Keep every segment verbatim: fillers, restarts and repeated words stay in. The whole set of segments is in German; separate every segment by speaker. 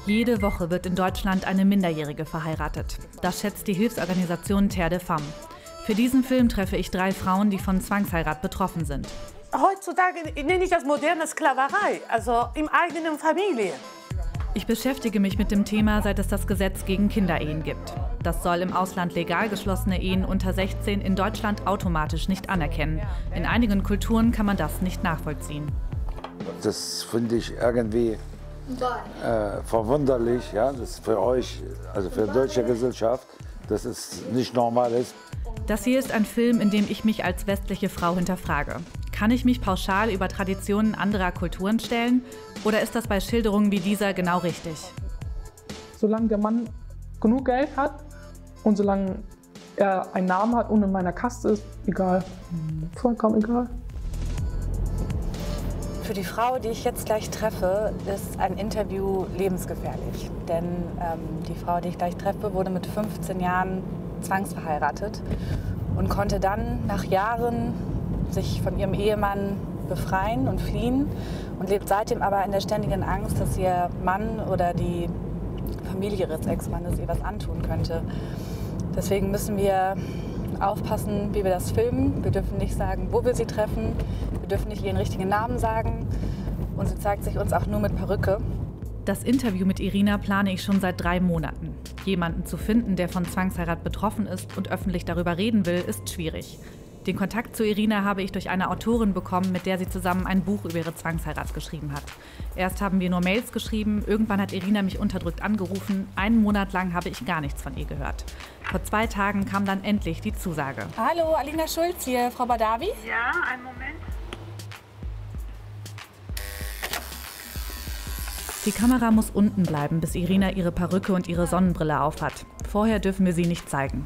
Speaker 1: Jede Woche wird in Deutschland eine Minderjährige verheiratet. Das schätzt die Hilfsorganisation Terre de Femmes. Für diesen Film treffe ich drei Frauen, die von Zwangsheirat betroffen sind.
Speaker 2: Heutzutage nenne ich das moderne Sklaverei, also im eigenen Familie.
Speaker 1: Ich beschäftige mich mit dem Thema, seit es das Gesetz gegen Kinderehen gibt. Das soll im Ausland legal geschlossene Ehen unter sechzehn in Deutschland automatisch nicht anerkennen. In einigen Kulturen kann man das nicht nachvollziehen.
Speaker 3: Das finde ich irgendwie äh, verwunderlich, ja, das für euch, also für die deutsche Gesellschaft, dass es nicht normal ist.
Speaker 1: Das hier ist ein Film, in dem ich mich als westliche Frau hinterfrage. Kann ich mich pauschal über Traditionen anderer Kulturen stellen? Oder ist das bei Schilderungen wie dieser genau richtig?
Speaker 4: Solange der Mann genug Geld hat und solange er einen Namen hat und in meiner Kaste ist, egal. Vollkommen egal.
Speaker 5: Für die Frau, die ich jetzt gleich treffe, ist ein Interview lebensgefährlich. Denn ähm, die Frau, die ich gleich treffe, wurde mit fünfzehn Jahren zwangsverheiratet und konnte dann nach Jahren sich von ihrem Ehemann befreien und fliehen und lebt seitdem aber in der ständigen Angst, dass ihr Mann oder die Familie ihres Ex-Mannes ihr was antun könnte. Deswegen müssen wir aufpassen, wie wir das filmen. Wir dürfen nicht sagen, wo wir sie treffen. Wir dürfen nicht ihren richtigen Namen sagen. Und sie zeigt sich uns auch nur mit Perücke.
Speaker 1: Das Interview mit Irina plane ich schon seit drei Monaten. Jemanden zu finden, der von Zwangsheirat betroffen ist und öffentlich darüber reden will, ist schwierig. Den Kontakt zu Irina habe ich durch eine Autorin bekommen, mit der sie zusammen ein Buch über ihre Zwangsheirat geschrieben hat. Erst haben wir nur Mails geschrieben, irgendwann hat Irina mich unterdrückt angerufen. Einen Monat lang habe ich gar nichts von ihr gehört. Vor zwei Tagen kam dann endlich die Zusage.
Speaker 5: Hallo, Alina Schulz hier, Frau Badawi.
Speaker 2: Ja, einen Moment.
Speaker 1: Die Kamera muss unten bleiben, bis Irina ihre Perücke und ihre Sonnenbrille aufhat. Vorher dürfen wir sie nicht zeigen.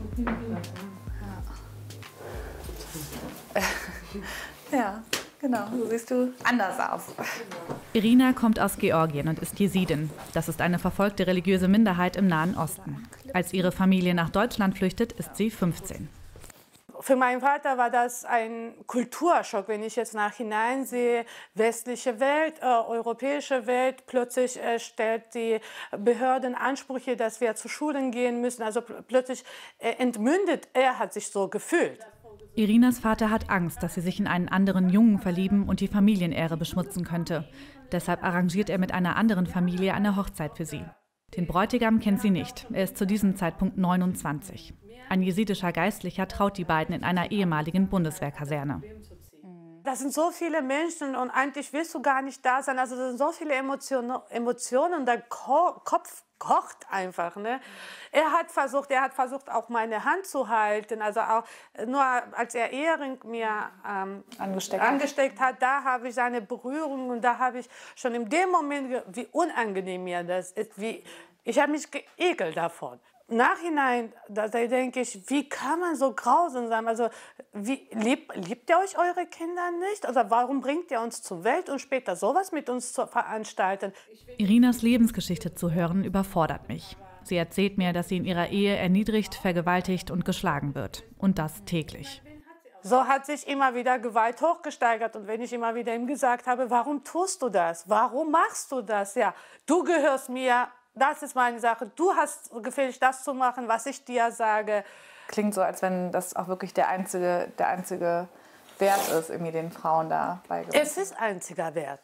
Speaker 5: Ja, genau, so siehst du anders aus.
Speaker 1: Irina kommt aus Georgien und ist Jesidin. Das ist eine verfolgte religiöse Minderheit im Nahen Osten. Als ihre Familie nach Deutschland flüchtet, ist sie fünfzehn.
Speaker 2: Für meinen Vater war das ein Kulturschock, wenn ich jetzt nachhinein sehe, westliche Welt, äh, europäische Welt, plötzlich äh, stellt die Behörden Ansprüche, dass wir zu Schulen gehen müssen. Also pl plötzlich äh, entmündet, er hat sich so gefühlt.
Speaker 1: Irinas Vater hat Angst, dass sie sich in einen anderen Jungen verlieben und die Familienehre beschmutzen könnte. Deshalb arrangiert er mit einer anderen Familie eine Hochzeit für sie. Den Bräutigam kennt sie nicht. Er ist zu diesem Zeitpunkt neunundzwanzig. Ein jesidischer Geistlicher traut die beiden in einer ehemaligen Bundeswehrkaserne.
Speaker 2: Das sind so viele Menschen und eigentlich willst du gar nicht da sein. Also das sind so viele Emotionen, Emotionen und der Ko Kopf kocht einfach. Ne? Er hat versucht, er hat versucht, auch meine Hand zu halten. Also auch nur als er Ehering mir ähm,
Speaker 5: angesteckt,
Speaker 2: angesteckt hat, da habe ich seine Berührung und da habe ich schon in dem Moment, wie unangenehm mir das ist, wie ich habe mich geekelt davon. Nachhinein, da denke ich, wie kann man so grausam sein? Also, wie, liebt, liebt ihr euch eure Kinder nicht? Also, warum bringt ihr uns zur Welt und später sowas mit uns zu veranstalten?
Speaker 1: Irinas Lebensgeschichte zu hören, überfordert mich. Sie erzählt mir, dass sie in ihrer Ehe erniedrigt, vergewaltigt und geschlagen wird. Und das täglich.
Speaker 2: So hat sich immer wieder Gewalt hochgesteigert. Und wenn ich immer wieder ihm gesagt habe, warum tust du das? Warum machst du das? Ja, du gehörst mir. Das ist meine Sache. Du hast gefälligst das zu machen, was ich dir sage.
Speaker 5: Klingt so, als wenn das auch wirklich der einzige, der einzige Wert ist, irgendwie den Frauen da beigebracht.
Speaker 2: Es ist einziger Wert.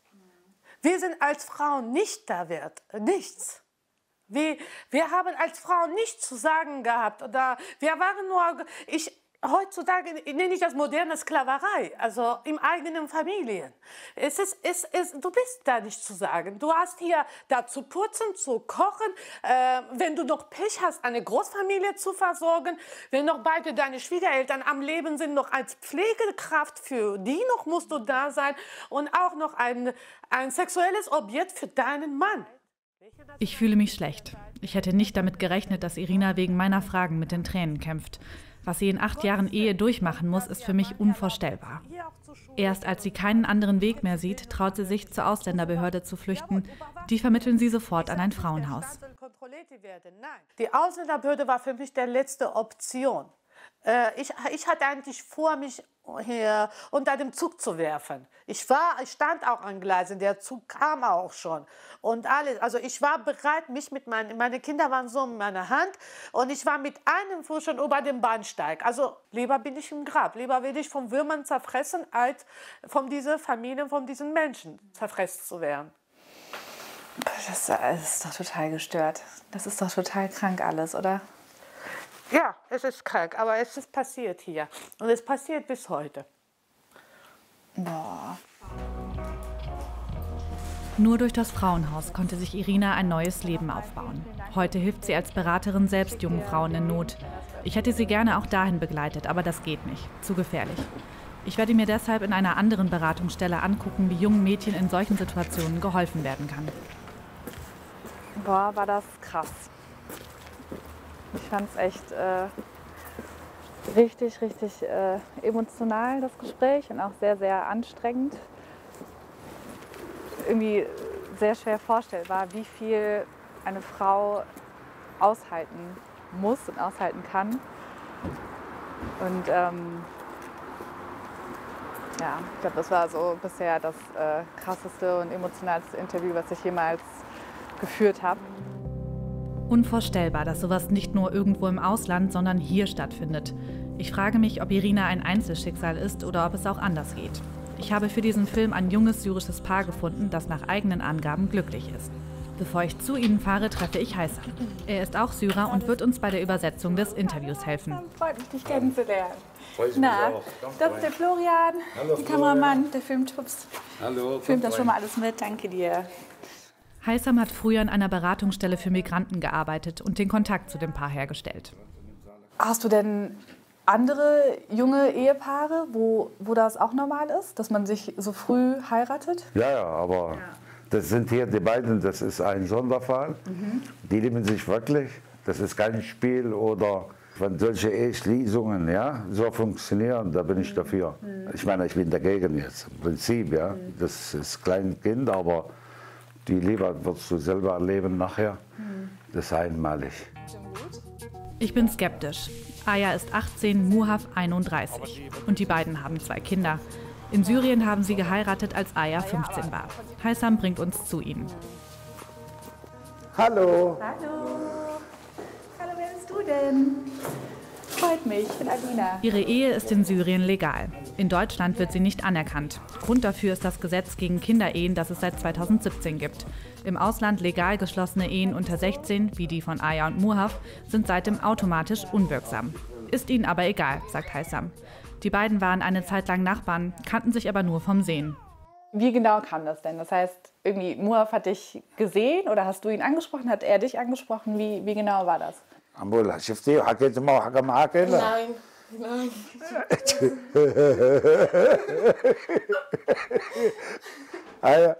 Speaker 2: Wir sind als Frauen nicht der Wert. Nichts. Wir, wir haben als Frauen nichts zu sagen gehabt. Oder wir waren nur... Ich, Heutzutage nenne ich das moderne Sklaverei, also im eigenen Familien. Es ist, es ist, du bist da nicht zu sagen. Du hast hier da zu putzen, zu kochen, äh, wenn du noch Pech hast, eine Großfamilie zu versorgen, wenn noch beide deine Schwiegereltern am Leben sind, noch als Pflegekraft für die noch musst du da sein und auch noch ein, ein sexuelles Objekt für deinen Mann.
Speaker 1: Ich fühle mich schlecht. Ich hätte nicht damit gerechnet, dass Irina wegen meiner Fragen mit den Tränen kämpft. Was sie in acht Jahren Ehe durchmachen muss, ist für mich unvorstellbar. Erst als sie keinen anderen Weg mehr sieht, traut sie sich, zur Ausländerbehörde zu flüchten. Die vermitteln sie sofort an ein Frauenhaus.
Speaker 2: Die Ausländerbehörde war für mich die letzte Option. Äh, ich, ich hatte eigentlich vor, mich hier unter dem Zug zu werfen. Ich, war, ich stand auch an Gleisen, der Zug kam auch schon. Und alles. Also ich war bereit, mich mit meinen, meine Kinder waren so in meiner Hand und ich war mit einem Fuß schon über dem Bahnsteig. Also lieber bin ich im Grab, lieber will ich von Würmern zerfressen, als von dieser Familie, von diesen Menschen zerfressen zu werden.
Speaker 5: Das, das ist doch total gestört. Das ist doch total krank alles, oder?
Speaker 2: Ja, es ist krank, aber es ist passiert hier. Und es passiert bis heute.
Speaker 5: Boah.
Speaker 1: Nur durch das Frauenhaus konnte sich Irina ein neues Leben aufbauen. Heute hilft sie als Beraterin selbst jungen Frauen in Not. Ich hätte sie gerne auch dahin begleitet, aber das geht nicht. Zu gefährlich. Ich werde mir deshalb in einer anderen Beratungsstelle angucken, wie jungen Mädchen in solchen Situationen geholfen werden kann.
Speaker 5: Boah, war das krass. Ich fand es echt äh, richtig, richtig äh, emotional, das Gespräch, und auch sehr, sehr anstrengend. Irgendwie sehr schwer vorstellbar, wie viel eine Frau aushalten muss und aushalten kann. Und ähm, ja, ich glaube, das war so bisher das äh, krasseste und emotionalste Interview, was ich jemals geführt habe.
Speaker 1: Unvorstellbar, dass sowas nicht nur irgendwo im Ausland, sondern hier stattfindet. Ich frage mich, ob Irina ein Einzelschicksal ist oder ob es auch anders geht. Ich habe für diesen Film ein junges syrisches Paar gefunden, das nach eigenen Angaben glücklich ist. Bevor ich zu ihnen fahre, treffe ich Haysam. Er ist auch Syrer und wird uns bei der Übersetzung des Interviews helfen.
Speaker 5: Freut mich, dich kennenzulernen. Na, das ist der Florian,
Speaker 6: Hallo,
Speaker 5: der Kameramann, der filmt Tups.
Speaker 6: Hallo.
Speaker 5: Filmt das schon mal alles mit, danke dir.
Speaker 1: Haysam hat früher in einer Beratungsstelle für Migranten gearbeitet und den Kontakt zu dem Paar hergestellt.
Speaker 5: Hast du denn andere junge Ehepaare, wo, wo das auch normal ist, dass man sich so früh heiratet?
Speaker 3: Ja, ja, aber das sind hier die beiden, das ist ein Sonderfall. Mhm. Die lieben sich wirklich. Das ist kein Spiel oder wenn solche Eheschließungen ja, so funktionieren, da bin ich dafür. Mhm. Ich meine, ich bin dagegen jetzt, im Prinzip. Ja. Mhm. Das ist klein Kind, aber die Liebe wirst du selber erleben nachher. Mhm. Das ist einmalig.
Speaker 1: Ich bin skeptisch. Aya ist achtzehn, Muhaf einunddreißig. Und die beiden haben zwei Kinder. In Syrien haben sie geheiratet, als Aya fünfzehn war. Haysam bringt uns zu ihnen.
Speaker 3: Hallo.
Speaker 5: Hallo. Hallo, wer bist du denn? Freut mich, ich bin Alina.
Speaker 1: Ihre Ehe ist in Syrien legal. In Deutschland wird sie nicht anerkannt. Grund dafür ist das Gesetz gegen Kinderehen, das es seit zweitausendsiebzehn gibt. Im Ausland legal geschlossene Ehen unter sechzehn, wie die von Aya und Muhaf, sind seitdem automatisch unwirksam. Ist ihnen aber egal, sagt Haysam. Die beiden waren eine Zeit lang Nachbarn, kannten sich aber nur vom Sehen.
Speaker 5: Wie genau kam das denn? Das heißt, irgendwie Muhaf hat dich gesehen oder hast du ihn angesprochen? Hat er dich angesprochen? Wie, wie genau war das?
Speaker 3: Ambulla, شفتي وحكيت معه وحكى معك هلا؟
Speaker 2: Nein, nein.
Speaker 3: Aya.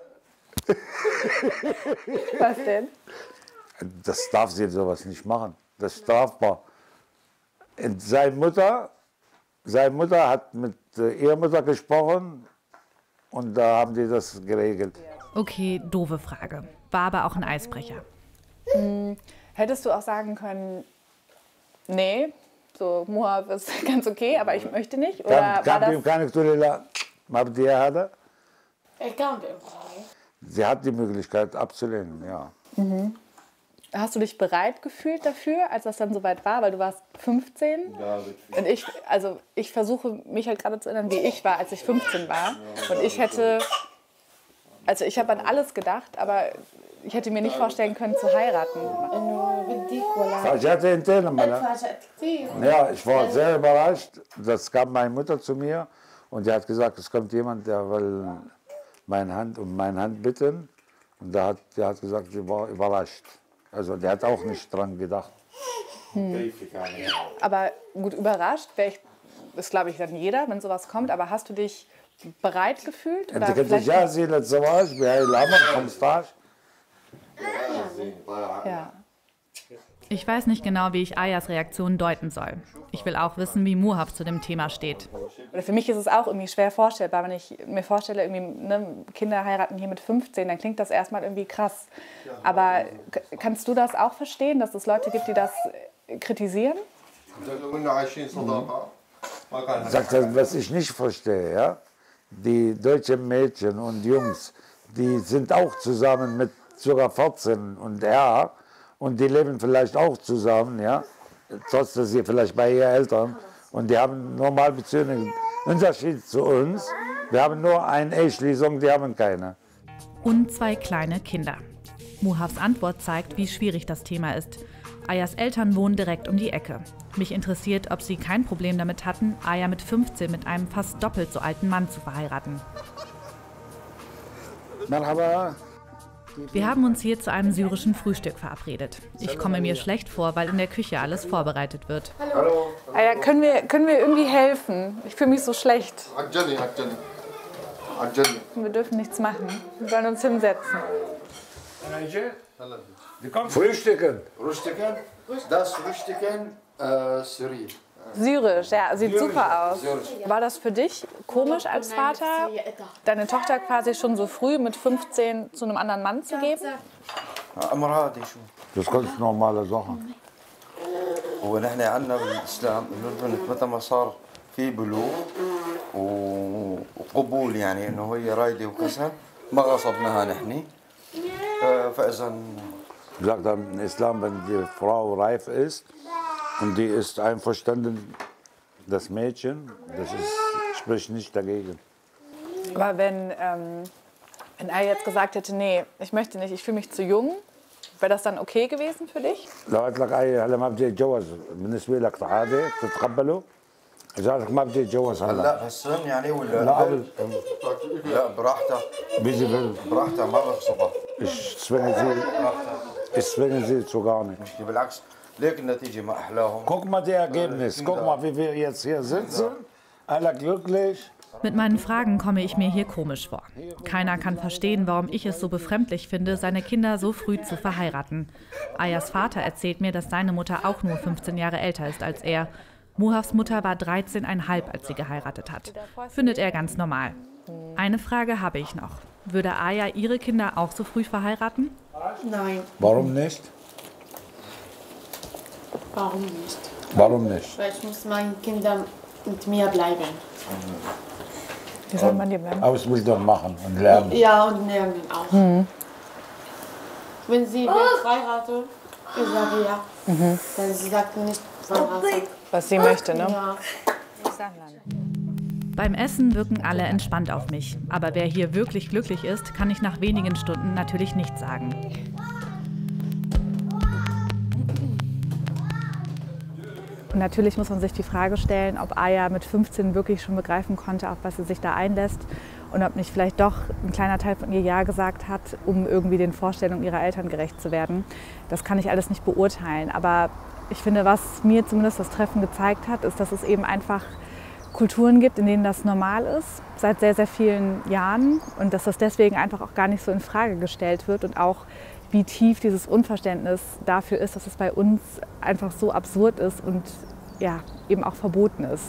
Speaker 5: Was denn?
Speaker 3: Das darf sie sowas nicht machen. Das ist strafbar. Und seine Mutter, seine Mutter hat mit ihrer Mutter gesprochen und da haben die das geregelt.
Speaker 1: Okay, doofe Frage. War aber auch ein Eisbrecher.
Speaker 5: Hm, hättest du auch sagen können, nee, so Muhaf ist ganz okay, aber ich möchte nicht? Oder war das...
Speaker 3: Kann ich dir mal
Speaker 2: Ich kann nicht.
Speaker 5: Sie
Speaker 3: hat die Möglichkeit abzulehnen, ja.
Speaker 5: Mhm. Hast du dich bereit gefühlt dafür, als das dann soweit war? Weil du warst fünfzehn. Ja, und ich, also ich versuche mich halt gerade zu erinnern, wie ich war, als ich fünfzehn war. Und ich hätte, also ich habe an alles gedacht, aber ich hätte mir nicht vorstellen können, zu heiraten.
Speaker 3: Ja, ich war sehr überrascht. Das kam meine Mutter zu mir und die hat gesagt, es kommt jemand, der will meine Hand um meine Hand bitten. Und der hat, der hat gesagt, sie war überrascht. Also der hat auch nicht dran gedacht.
Speaker 5: Hm. Aber gut, überrascht wäre ich, ist glaube ich dann jeder, wenn sowas kommt. Aber hast du dich bereit gefühlt? Oder vielleicht ja.
Speaker 1: Ich weiß nicht genau, wie ich Ayas Reaktion deuten soll. Ich will auch wissen, wie Muhaf zu dem Thema steht.
Speaker 5: Oder für mich ist es auch irgendwie schwer vorstellbar, wenn ich mir vorstelle, irgendwie, ne, Kinder heiraten hier mit fünfzehn, dann klingt das erstmal irgendwie krass. Aber kannst du das auch verstehen, dass es Leute gibt, die das kritisieren?
Speaker 3: Sagt er, was ich nicht verstehe, ja? Die deutschen Mädchen und Jungs, die sind auch zusammen mit sogar vierzehn und er und die leben vielleicht auch zusammen, ja? Trotz dass sie vielleicht bei ihren Eltern und die haben normal Beziehungen. Unterschied zu uns, wir haben nur eine Eheschließung, die haben keine.
Speaker 1: Und zwei kleine Kinder. Muhavs Antwort zeigt, wie schwierig das Thema ist. Ayas Eltern wohnen direkt um die Ecke. Mich interessiert, ob sie kein Problem damit hatten, Aya mit fünfzehn mit einem fast doppelt so alten Mann zu verheiraten. Wir haben uns hier zu einem syrischen Frühstück verabredet. Ich komme mir schlecht vor, weil in der Küche alles vorbereitet wird.
Speaker 5: Hallo. Aya, können wir, können wir irgendwie helfen? Ich fühle mich so schlecht. Wir dürfen nichts machen. Wir sollen uns hinsetzen.
Speaker 3: Frühstücken.
Speaker 6: Frühstücken? Das Frühstücken äh, Syrisch.
Speaker 5: Syrisch, ja, sieht super aus. War das für dich komisch als Vater, deine Tochter quasi schon so früh mit fünfzehn zu einem anderen Mann zu geben?
Speaker 3: Das ist ganz normale Sache.
Speaker 6: ونحن عندنا بالإسلام إنه البنت متى ما صار في بلوغ وقبول يعني إنه هي رايدة وكذا ما غصبناها نحن فإذا
Speaker 3: Sagt er im Islam, wenn die Frau reif ist und die ist einverstanden, das Mädchen, das ist, spricht nicht dagegen.
Speaker 5: Aber wenn, ähm, wenn er jetzt gesagt hätte, nee, ich möchte nicht, ich fühle mich zu jung, wäre das dann okay gewesen für dich?
Speaker 3: لو قلت لك أي هلا ما بدي أتجوز بالنسبة لك عادي تتقبله؟ إذا قلت لك ما بدي أتجوز هلا
Speaker 6: لا بهالسن يعني ولا
Speaker 3: لا قبل
Speaker 6: لا براحتها
Speaker 3: بيجي بال
Speaker 6: براحتها ما بغصبها
Speaker 3: Ich zwinge sie, ich zwinge sie zu gar nicht.
Speaker 6: بالعكس ليك النتيجة ما أحلاهم.
Speaker 3: Guck mal die Ergebnisse, guck mal, wie wir jetzt hier sitzen, alle glücklich.
Speaker 1: Mit meinen Fragen komme ich mir hier komisch vor. Keiner kann verstehen, warum ich es so befremdlich finde, seine Kinder so früh zu verheiraten. Ayas Vater erzählt mir, dass seine Mutter auch nur fünfzehn Jahre älter ist als er. Muhavs Mutter war dreizehn Komma fünf, als sie geheiratet hat. Findet er ganz normal. Eine Frage habe ich noch. Würde Aya ihre Kinder auch so früh verheiraten?
Speaker 7: Nein.
Speaker 3: Warum nicht?
Speaker 7: Warum nicht?
Speaker 3: Warum nicht?
Speaker 7: Weil ich muss meinen Kindern mit mir bleiben.
Speaker 5: Wie soll man die bleiben?
Speaker 3: Ausbildung machen und lernen.
Speaker 7: Ja, und lernen auch. Mhm. Wenn sie wird heiraten, ich sage ja. Mhm. Dann sie sagt nicht verheiraten.
Speaker 5: Was sie möchte, ne?
Speaker 7: Ja.
Speaker 1: Beim Essen wirken alle entspannt auf mich. Aber wer hier wirklich glücklich ist, kann ich nach wenigen Stunden natürlich nicht sagen. Und natürlich muss man sich die Frage stellen, ob Aya mit fünfzehn wirklich schon begreifen konnte, auf was sie sich da einlässt. Und ob nicht vielleicht doch ein kleiner Teil von ihr Ja gesagt hat, um irgendwie den Vorstellungen ihrer Eltern gerecht zu werden. Das kann ich alles nicht beurteilen. Aber ich finde, was mir zumindest das Treffen gezeigt hat, ist, dass es eben einfach Kulturen gibt, in denen das normal ist, seit sehr, sehr vielen Jahren. Und dass das deswegen einfach auch gar nicht so in Frage gestellt wird. Und auch, wie tief dieses Unverständnis dafür ist, dass es bei uns einfach so absurd ist und ja, eben auch verboten ist.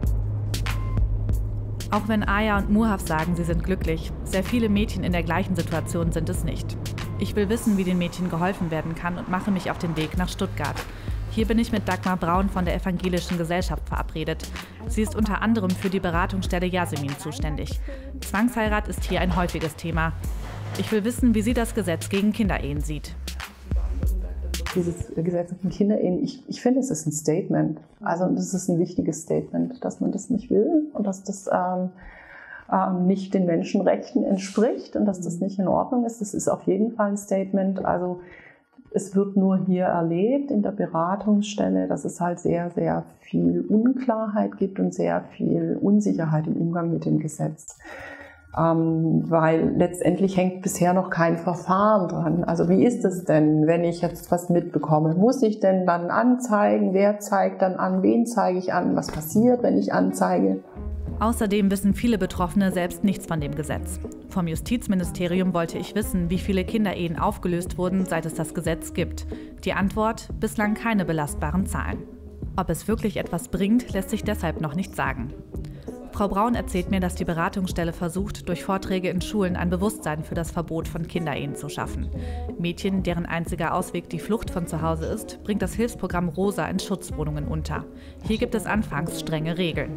Speaker 1: Auch wenn Aya und Muhav sagen, sie sind glücklich, sehr viele Mädchen in der gleichen Situation sind es nicht. Ich will wissen, wie den Mädchen geholfen werden kann und mache mich auf den Weg nach Stuttgart. Hier bin ich mit Dagmar Braun von der Evangelischen Gesellschaft verabredet. Sie ist unter anderem für die Beratungsstelle Yasemin zuständig. Zwangsheirat ist hier ein häufiges Thema. Ich will wissen, wie sie das Gesetz gegen Kinderehen sieht.
Speaker 8: Dieses Gesetz gegen Kinderehen, ich, ich finde, es ist ein Statement. Also das ist ein wichtiges Statement, dass man das nicht will und dass das ähm, ähm, nicht den Menschenrechten entspricht und dass das nicht in Ordnung ist. Das ist auf jeden Fall ein Statement. Also es wird nur hier erlebt in der Beratungsstelle, dass es halt sehr, sehr viel Unklarheit gibt und sehr viel Unsicherheit im Umgang mit dem Gesetz. Ähm, weil letztendlich hängt bisher noch kein Verfahren dran. Also wie ist es denn, wenn ich jetzt was mitbekomme? Muss ich denn dann anzeigen? Wer zeigt dann an? Wen zeige ich an? Was passiert, wenn ich anzeige?
Speaker 1: Außerdem wissen viele Betroffene selbst nichts von dem Gesetz. Vom Justizministerium wollte ich wissen, wie viele Kinderehen aufgelöst wurden, seit es das Gesetz gibt. Die Antwort: bislang keine belastbaren Zahlen. Ob es wirklich etwas bringt, lässt sich deshalb noch nicht sagen. Frau Braun erzählt mir, dass die Beratungsstelle versucht, durch Vorträge in Schulen ein Bewusstsein für das Verbot von Kinderehen zu schaffen. Mädchen, deren einziger Ausweg die Flucht von zu Hause ist, bringt das Hilfsprogramm Rosa in Schutzwohnungen unter. Hier gibt es anfangs strenge Regeln.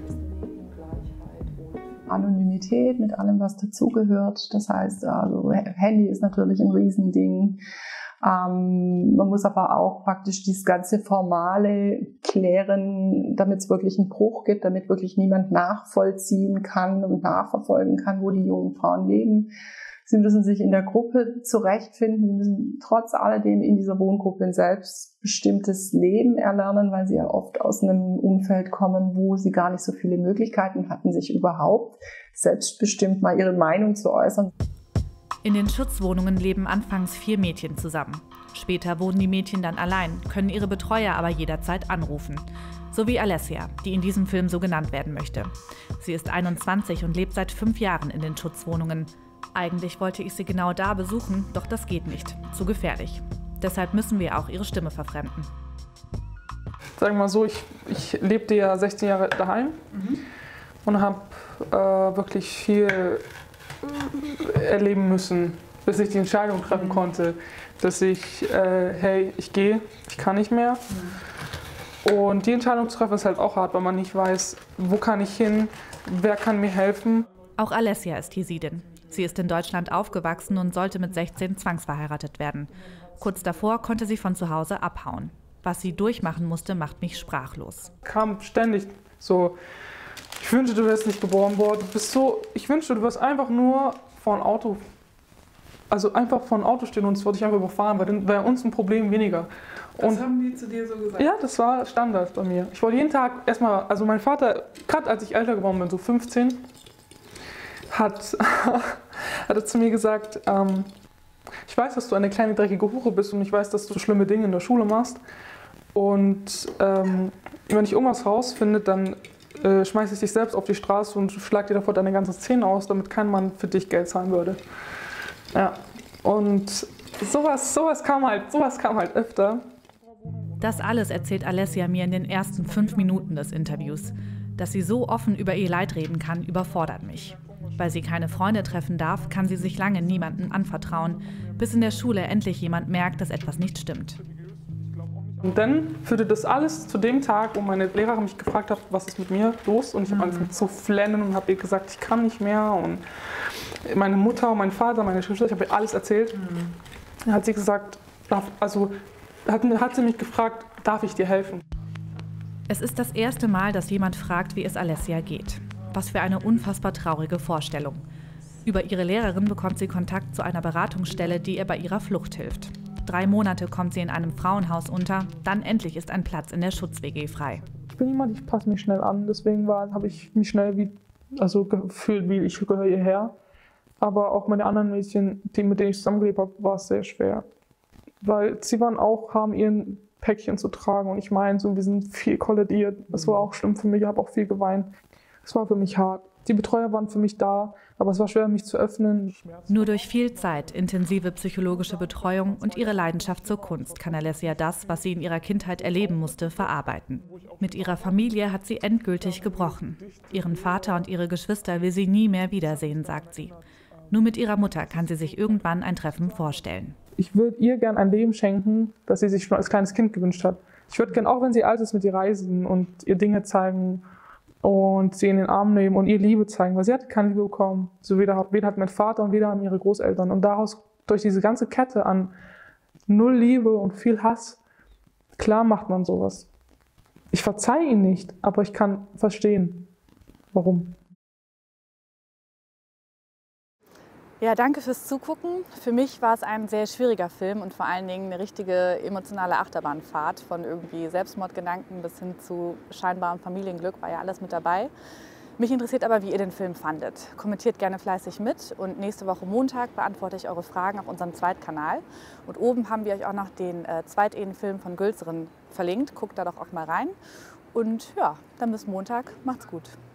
Speaker 8: Anonymität mit allem, was dazugehört. Das heißt, also Handy ist natürlich ein Riesending. Ähm, man muss aber auch praktisch dieses ganze Formale klären, damit es wirklich einen Bruch gibt, damit wirklich niemand nachvollziehen kann und nachverfolgen kann, wo die jungen Frauen leben. Sie müssen sich in der Gruppe zurechtfinden. Sie müssen trotz alledem in dieser Wohngruppe ein selbstbestimmtes Leben erlernen, weil sie ja oft aus einem Umfeld kommen, wo sie gar nicht so viele Möglichkeiten hatten, sich überhaupt selbstbestimmt mal ihre Meinung zu äußern.
Speaker 1: In den Schutzwohnungen leben anfangs vier Mädchen zusammen. Später wohnen die Mädchen dann allein, können ihre Betreuer aber jederzeit anrufen. So wie Alessia, die in diesem Film so genannt werden möchte. Sie ist einundzwanzig und lebt seit fünf Jahren in den Schutzwohnungen. Eigentlich wollte ich sie genau da besuchen, doch das geht nicht. Zu gefährlich. Deshalb müssen wir auch ihre Stimme verfremden.
Speaker 4: Sagen wir mal so, ich, ich lebte ja sechzehn Jahre daheim mhm. und habe äh, wirklich viel erleben müssen, bis ich die Entscheidung treffen mhm. konnte, dass ich, äh, hey, ich gehe, ich kann nicht mehr. Mhm. Und die Entscheidung zu treffen ist halt auch hart, weil man nicht weiß, wo kann ich hin, wer kann mir helfen.
Speaker 1: Auch Alessia ist Jesidin. Sie ist in Deutschland aufgewachsen und sollte mit sechzehn zwangsverheiratet werden. Kurz davor konnte sie von zu Hause abhauen. Was sie durchmachen musste, macht mich sprachlos.
Speaker 4: Kam ständig so, ich wünschte, du wärst nicht geboren worden. Du bist so, ich wünschte, du wärst einfach nur vor ein Auto, also einfach vor ein Auto stehen und es wollte ich einfach überfahren, weil dann wäre uns ein Problem weniger. Und
Speaker 9: das haben die zu dir so gesagt?
Speaker 4: Ja, das war Standard bei mir. Ich wollte jeden Tag erstmal, also mein Vater, gerade als ich älter geworden bin, so fünfzehn, hat, hat er zu mir gesagt, ähm, ich weiß, dass du eine kleine dreckige Hure bist und ich weiß, dass du schlimme Dinge in der Schule machst. Und ähm, wenn ich irgendwas rausfinde, dann äh, schmeiße ich dich selbst auf die Straße und schlag dir davor deine ganzen Zähne aus, damit kein Mann für dich Geld zahlen würde. Ja, und sowas, sowas kam halt, sowas kam halt öfter.
Speaker 1: Das alles erzählt Alessia mir in den ersten fünf Minuten des Interviews. Dass sie so offen über ihr Leid reden kann, überfordert mich. Weil sie keine Freunde treffen darf, kann sie sich lange niemandem anvertrauen, bis in der Schule endlich jemand merkt, dass etwas nicht stimmt.
Speaker 4: Und dann führte das alles zu dem Tag, wo meine Lehrerin mich gefragt hat, was ist mit mir los? Und ich habe angefangen zu flennen und habe ihr gesagt, ich kann nicht mehr. Und meine Mutter, mein Vater, meine Geschwister, ich habe ihr alles erzählt. Mhm. Dann hat sie gesagt, also hat, hat sie mich gefragt, darf ich dir helfen?
Speaker 1: Es ist das erste Mal, dass jemand fragt, wie es Alessia geht. Was für eine unfassbar traurige Vorstellung. Über ihre Lehrerin bekommt sie Kontakt zu einer Beratungsstelle, die ihr bei ihrer Flucht hilft. Drei Monate kommt sie in einem Frauenhaus unter, dann endlich ist ein Platz in der Schutz-W G frei.
Speaker 4: Ich bin jemand, ich passe mich schnell an, deswegen habe ich mich schnell wie, also gefühlt, wie ich gehöre hierher. Aber auch meine anderen Mädchen, die, mit denen ich zusammengelebt habe, war es sehr schwer. Weil sie waren auch, haben ihren Päckchen zu tragen und ich meine, so, wir sind viel kollidiert. Das war auch schlimm für mich, ich habe auch viel geweint. Es war für mich hart. Die Betreuer waren für mich da, aber es war schwer, mich zu öffnen.
Speaker 1: Nur durch viel Zeit, intensive psychologische Betreuung und ihre Leidenschaft zur Kunst kann Alessia das, was sie in ihrer Kindheit erleben musste, verarbeiten. Mit ihrer Familie hat sie endgültig gebrochen. Ihren Vater und ihre Geschwister will sie nie mehr wiedersehen, sagt sie. Nur mit ihrer Mutter kann sie sich irgendwann ein Treffen vorstellen.
Speaker 4: Ich würde ihr gern ein Leben schenken, das sie sich schon als kleines Kind gewünscht hat. Ich würde gern, auch wenn sie alt ist, mit ihr reisen und ihr Dinge zeigen und sie in den Arm nehmen und ihr Liebe zeigen, weil sie hat keine Liebe bekommen. So weder hat, weder hat mein Vater und weder haben ihre Großeltern. Und daraus, durch diese ganze Kette an null Liebe und viel Hass, klar macht man sowas. Ich verzeihe ihn nicht, aber ich kann verstehen, warum.
Speaker 5: Ja, danke fürs Zugucken. Für mich war es ein sehr schwieriger Film und vor allen Dingen eine richtige emotionale Achterbahnfahrt. Von irgendwie Selbstmordgedanken bis hin zu scheinbarem Familienglück war ja alles mit dabei. Mich interessiert aber, wie ihr den Film fandet. Kommentiert gerne fleißig mit und nächste Woche Montag beantworte ich eure Fragen auf unserem Zweitkanal. Und oben haben wir euch auch noch den äh, Zweitehenfilm von Gülseren verlinkt. Guckt da doch auch mal rein. Und ja, dann bis Montag. Macht's gut.